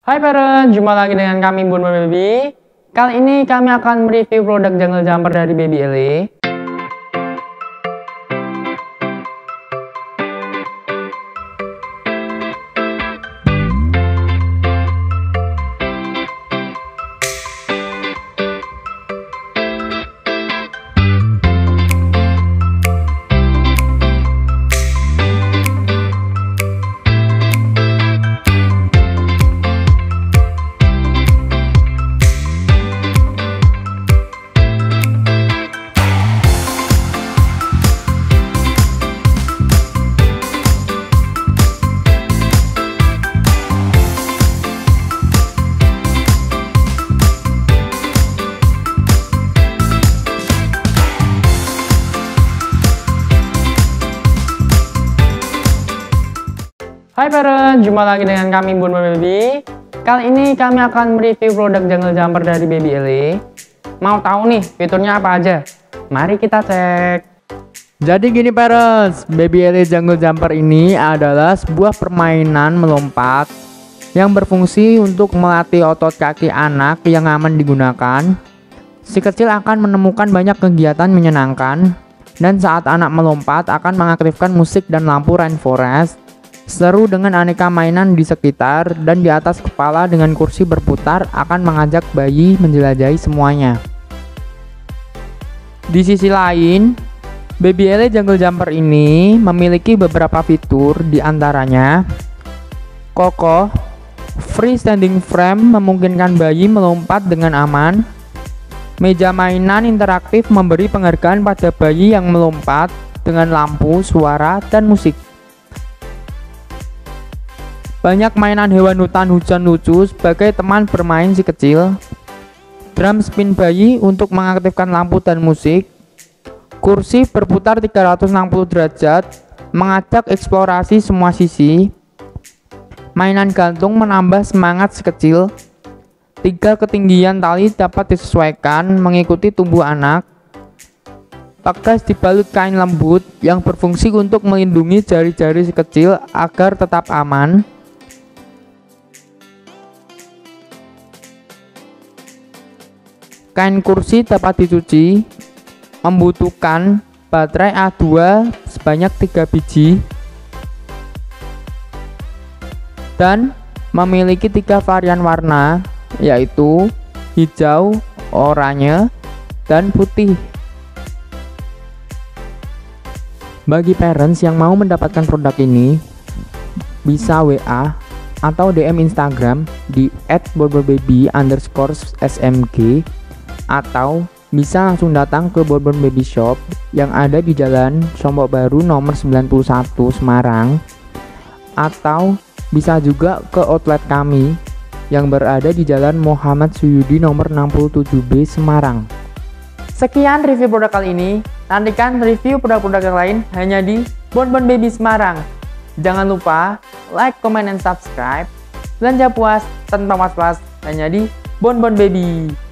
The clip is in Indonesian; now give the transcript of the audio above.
Hai parents, jumpa lagi dengan kami Bon Bon Baby. Kali ini kami akan mereview produk jungle jumper dari Baby Ele. Hai parents, jumpa lagi dengan kami Bon Bon Baby. Kali ini kami akan mereview produk jungle jumper dari Baby Ele. Mau tahu nih fiturnya apa aja? Mari kita cek. Jadi gini parents, Baby Ele jungle jumper ini adalah sebuah permainan melompat yang berfungsi untuk melatih otot kaki anak yang aman digunakan. Si kecil akan menemukan banyak kegiatan menyenangkan, dan saat anak melompat akan mengaktifkan musik dan lampu rainforest. Seru dengan aneka mainan di sekitar, dan di atas kepala dengan kursi berputar akan mengajak bayi menjelajahi semuanya. Di sisi lain, Baby Ele jungle jumper ini memiliki beberapa fitur, diantaranya kokoh, freestanding frame memungkinkan bayi melompat dengan aman, meja mainan interaktif memberi penghargaan pada bayi yang melompat dengan lampu, suara, dan musik. Banyak mainan hewan hutan hujan lucu sebagai teman bermain si kecil. Drum spin bayi untuk mengaktifkan lampu dan musik. Kursi berputar 360 derajat mengajak eksplorasi semua sisi. Mainan gantung menambah semangat si kecil. 3 ketinggian tali dapat disesuaikan mengikuti tubuh anak. Pegas dibalut kain lembut yang berfungsi untuk melindungi jari-jari si kecil agar tetap aman. Kain kursi dapat dicuci, membutuhkan baterai A2 sebanyak 3 biji, dan memiliki 3 varian warna, yaitu hijau, oranye, dan putih. Bagi parents yang mau mendapatkan produk ini, bisa WA atau DM Instagram di @bonbonbaby_smg, atau bisa langsung datang ke Bon Bon Baby Shop yang ada di Jalan Lombok Baru nomor 91 Semarang, atau bisa juga ke outlet kami yang berada di Jalan Muhammad Suyudi nomor 67B Semarang. Sekian review produk kali ini. Nantikan review produk-produk yang lain hanya di Bon Bon Baby Semarang. Jangan lupa like, comment, dan subscribe. Belanja puas tanpa was-was hanya di Bon Bon Baby.